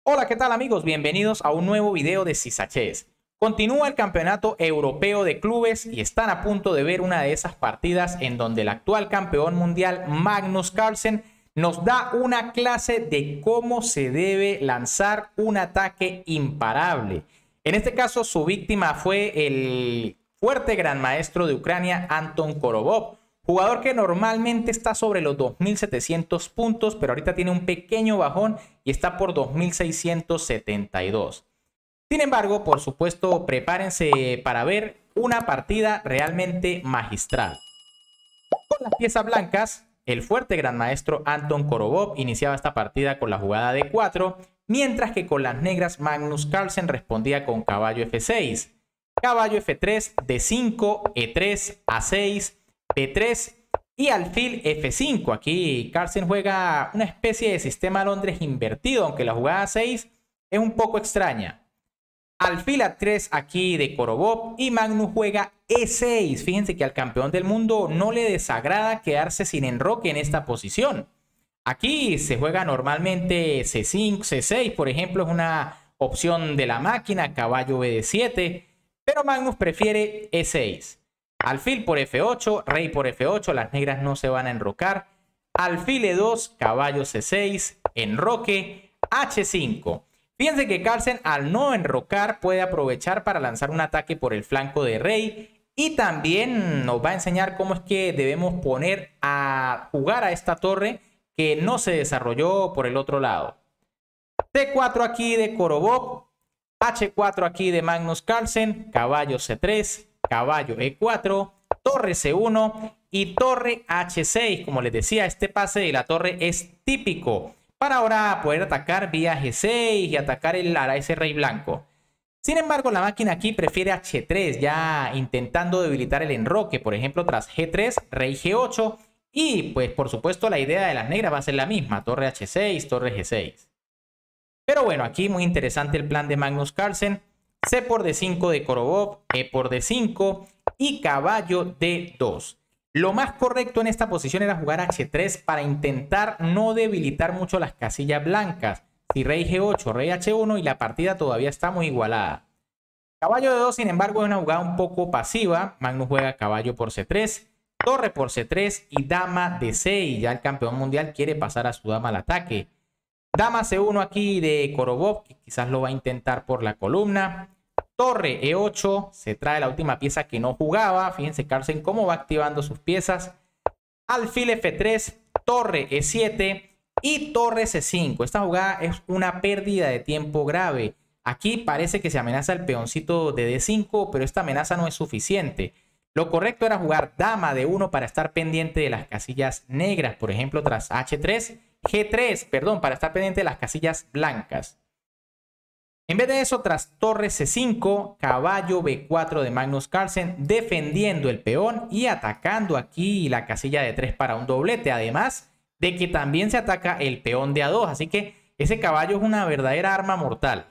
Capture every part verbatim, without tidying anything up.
Hola, ¿qué tal amigos? Bienvenidos a un nuevo video de Sisachés. Continúa el campeonato europeo de clubes y están a punto de ver una de esas partidas en donde el actual campeón mundial Magnus Carlsen nos da una clase de cómo se debe lanzar un ataque imparable. En este caso su víctima fue el fuerte gran maestro de Ucrania Anton Korobov, jugador que normalmente está sobre los dos mil setecientos puntos, pero ahorita tiene un pequeño bajón y está por dos mil seiscientos setenta y dos. Sin embargo, por supuesto, prepárense para ver una partida realmente magistral. Con las piezas blancas, el fuerte gran maestro Anton Korobov iniciaba esta partida con la jugada de cuatro, mientras que con las negras Magnus Carlsen respondía con caballo F seis, caballo F tres, D cinco, E tres, A seis, P tres y alfil F cinco. Aquí Carlsen juega una especie de sistema Londres invertido, aunque la jugada A seis es un poco extraña. Alfil A tres aquí de Korobov y Magnus juega E seis. Fíjense que al campeón del mundo no le desagrada quedarse sin enroque en esta posición. Aquí se juega normalmente C cinco, C seis, por ejemplo, es una opción de la máquina, caballo B D siete, pero Magnus prefiere E seis. Alfil por F ocho, rey por F ocho, las negras no se van a enrocar. Alfil E dos, caballo C seis, enroque, H cinco. Fíjense que Carlsen al no enrocar puede aprovechar para lanzar un ataque por el flanco de rey y también nos va a enseñar cómo es que debemos poner a jugar a esta torre que no se desarrolló por el otro lado. C cuatro aquí de Korobov, H cuatro aquí de Magnus Carlsen, caballo C tres, caballo E cuatro, torre C uno y torre H seis. Como les decía, este pase de la torre es típico para ahora poder atacar vía G seis y atacar el, a ese rey blanco. Sin embargo, la máquina aquí prefiere H tres, ya intentando debilitar el enroque, por ejemplo, tras G tres, rey G ocho. Y pues por supuesto la idea de las negras va a ser la misma, torre H seis, torre G seis. Pero bueno, aquí muy interesante el plan de Magnus Carlsen. C por D cinco de Korobov, E por D cinco y caballo D dos. Lo más correcto en esta posición era jugar H tres para intentar no debilitar mucho las casillas blancas. Si rey G ocho, rey H uno y la partida todavía está muy igualada. Caballo D dos, sin embargo, es una jugada un poco pasiva. Magnus juega caballo por C tres, torre por C tres y dama D seis. Ya el campeón mundial quiere pasar a su dama al ataque. Dama C uno aquí de Korobov, que quizás lo va a intentar por la columna. Torre E ocho, se trae la última pieza que no jugaba. Fíjense Carlsen cómo va activando sus piezas. Alfil F tres, torre E siete y torre C cinco. Esta jugada es una pérdida de tiempo grave. Aquí parece que se amenaza el peoncito de D cinco, pero esta amenaza no es suficiente. Lo correcto era jugar dama D uno para estar pendiente de las casillas negras. Por ejemplo, tras H tres, G tres, perdón, para estar pendiente de las casillas blancas. En vez de eso, tras torre C cinco, caballo B cuatro de Magnus Carlsen, defendiendo el peón y atacando aquí la casilla de tres para un doblete. Además de que también se ataca el peón de A dos, así que ese caballo es una verdadera arma mortal.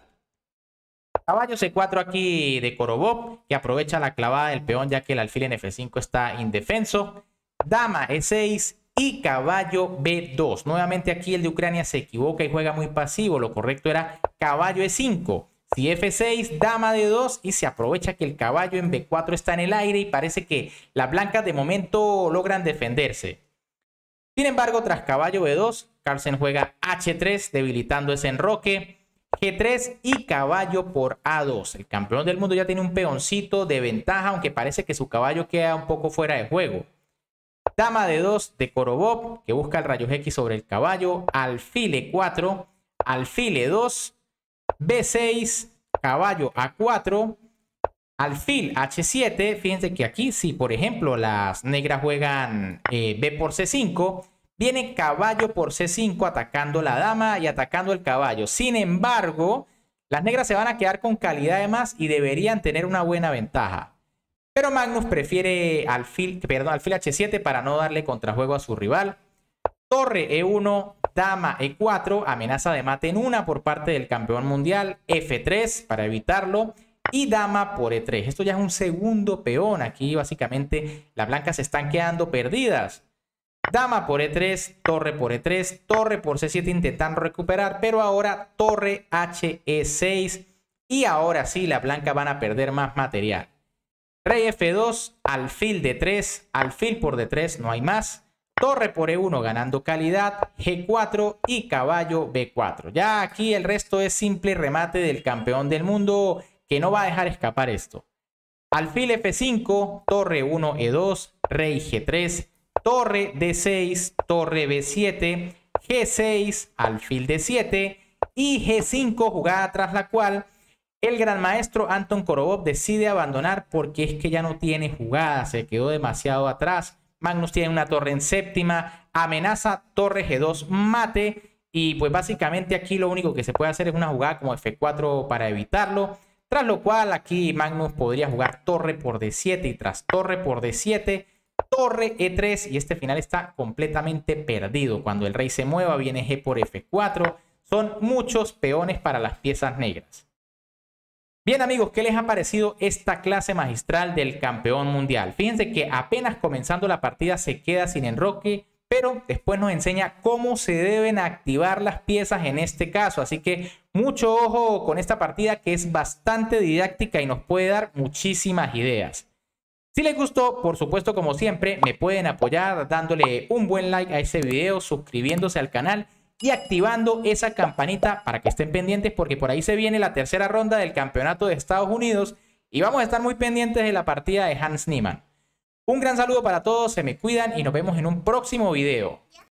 Caballo C cuatro aquí de Korobov, que aprovecha la clavada del peón ya que el alfil en F cinco está indefenso. Dama E seis y caballo B dos. Nuevamente aquí el de Ucrania se equivoca y juega muy pasivo. Lo correcto era caballo E cinco. Si F seis, dama D dos y se aprovecha que el caballo en B cuatro está en el aire y parece que las blancas de momento logran defenderse. Sin embargo, tras caballo B dos, Carlsen juega H tres debilitando ese enroque. G tres y caballo por A dos. El campeón del mundo ya tiene un peoncito de ventaja, aunque parece que su caballo queda un poco fuera de juego. Dama D dos de Korobov, que busca el rayo X sobre el caballo. Alfil E cuatro, alfil E dos, B seis, caballo A cuatro, alfil H siete. Fíjense que aquí, si por ejemplo las negras juegan eh, B por C cinco, viene caballo por C cinco atacando la dama y atacando el caballo. Sin embargo, las negras se van a quedar con calidad de más y deberían tener una buena ventaja. Pero Magnus prefiere alfil, perdón, alfil H siete para no darle contrajuego a su rival. Torre E uno, dama E cuatro, amenaza de mate en una por parte del campeón mundial. F tres para evitarlo. Y dama por E tres. Esto ya es un segundo peón. Aquí básicamente las blancas se están quedando perdidas. Dama por e tres, torre por e tres, torre por ce siete intentando recuperar, pero ahora torre hache e seis y ahora sí las blancas van a perder más material. Rey efe dos, alfil de tres, alfil por de tres, no hay más. Torre por e uno ganando calidad, ge cuatro y caballo be cuatro. Ya aquí el resto es simple remate del campeón del mundo que no va a dejar escapar esto. Alfil efe cinco, torre uno e dos, rey ge tres, torre de seis, torre be siete, ge seis, alfil de siete y ge cinco, jugada tras la cual el gran maestro Anton Korobov decide abandonar porque es que ya no tiene jugada, se quedó demasiado atrás. Magnus tiene una torre en séptima, amenaza torre ge dos mate y pues básicamente aquí lo único que se puede hacer es una jugada como efe cuatro para evitarlo. Tras lo cual aquí Magnus podría jugar torre por de siete y tras torre por de siete, torre e tres y este final está completamente perdido. Cuando el rey se mueva viene ge por efe cuatro, son muchos peones para las piezas negras. Bien amigos, ¿qué les ha parecido esta clase magistral del campeón mundial? Fíjense que apenas comenzando la partida se queda sin enroque, pero después nos enseña cómo se deben activar las piezas en este caso. Así que mucho ojo con esta partida que es bastante didáctica y nos puede dar muchísimas ideas. Si les gustó, por supuesto, como siempre, me pueden apoyar dándole un buen like a este video, suscribiéndose al canal y activando esa campanita para que estén pendientes porque por ahí se viene la tercera ronda del campeonato de Estados Unidos y vamos a estar muy pendientes de la partida de Hans Niemann. Un gran saludo para todos, se me cuidan y nos vemos en un próximo video.